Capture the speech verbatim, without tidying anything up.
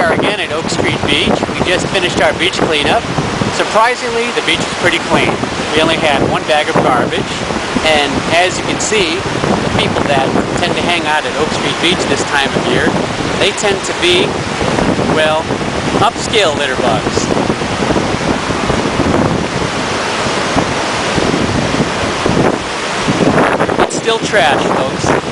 are again at Oak Street Beach. We just finished our beach cleanup. Surprisingly, the beach is pretty clean. We only had one bag of garbage, and as you can see, the people that tend to hang out at Oak Street Beach this time of year, they tend to be, well, upscale litter bugs. It's still trash, folks.